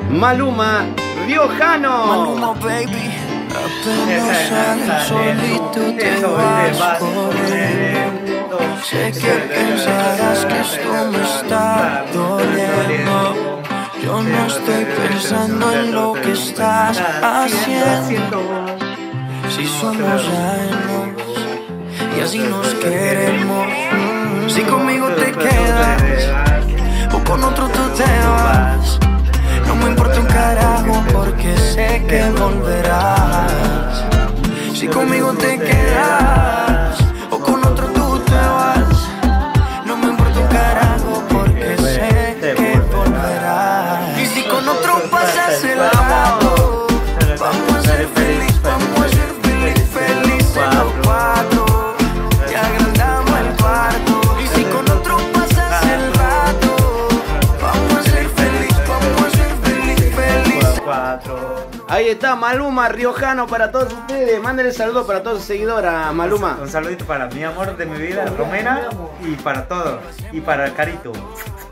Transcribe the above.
Maluma Riojano. Maluma, baby. Apenas sales solito te vas corriendo. Sé que pensarás que esto me está doliendo. Yo no estoy pensando en lo que estás haciendo. Si somos años y así nos queremos. Si conmigo te quedas o con otro tú te vas, no me importa un carajo porque sé que volverás. Si conmigo te quedas o con otro tú te vas, no me importa un carajo porque sé que volverás. Y si con otro pasas el rato, vamos a ser felices, vamos a ser felices los cuatro. Te agrandamos el cuarto. Y si con otro pasas el rato, vamos a ser felices, vamos a ser felices. Ahí está Maluma Riojano para todos ustedes. Mándenle saludos para todos sus seguidores a Maluma. Un saludito para mi amor de mi vida, Romena, y para todos. Y para Carito.